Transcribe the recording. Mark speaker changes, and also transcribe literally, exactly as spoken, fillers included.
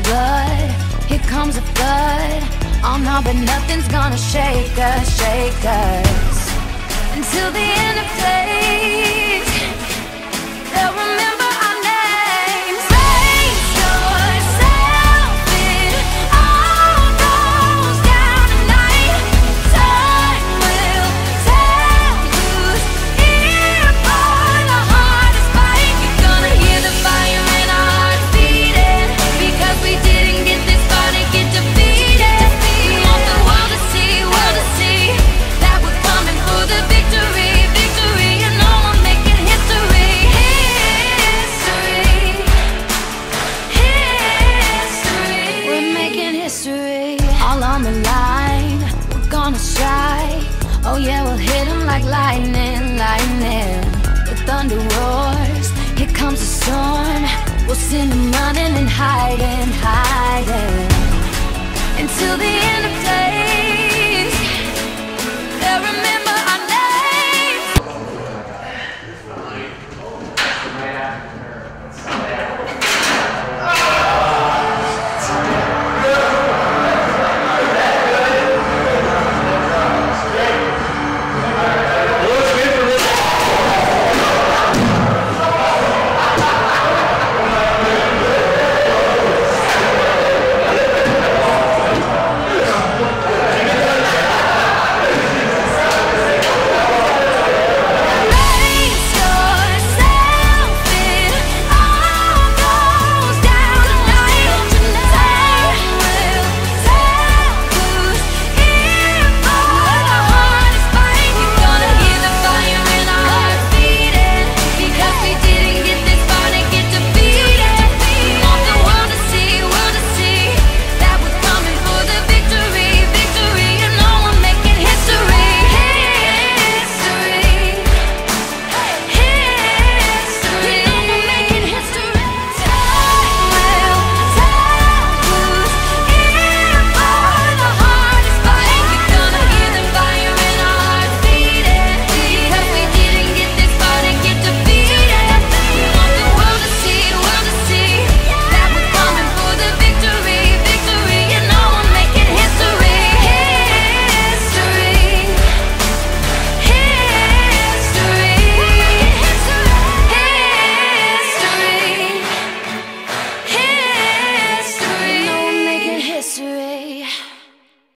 Speaker 1: blood, here comes a flood. Oh no, but nothing's gonna shake us, shake us. Until the end of days, they'll remember our names. Brace yourself, it all goes down tonight. Time will tell who's here for the hardest fight. You're gonna hear the fire in our hearts beating, because we didn't get this far to get defeated. We want the world to see, world to see that we're coming for the victory, victory. You know we're making history, history, history. We're making history. All on the line, we're gonna strike. Oh yeah, we'll hit 'em like lightning, lightning. The thunder roars, here comes the storm. We'll send 'em running and hiding, hiding.